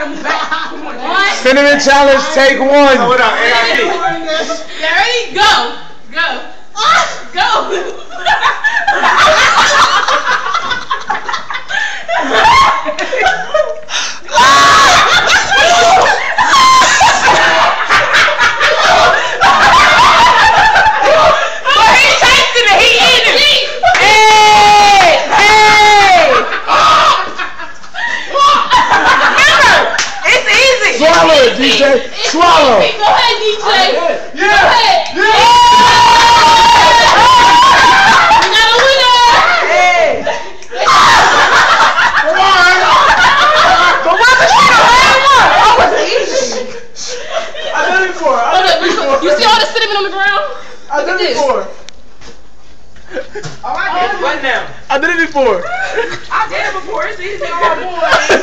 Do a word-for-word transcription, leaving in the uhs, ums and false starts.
on the back. Come on, one. Cinnamon challenge, take one. Hold on, A I P. You ready? Go. Go. Go. Swallow it, D J. Swallow. Go ahead, D J. Yeah. Go ahead. Yeah. We got a winner. Hey. Come on. But why was she the last one? Oh, it's easy. I did it before. I Hold did up. it before. You see all the cinnamon on the ground? I did it before. Oh, I did it. What now? I did it before. I did it before. It's easy. Oh, boy.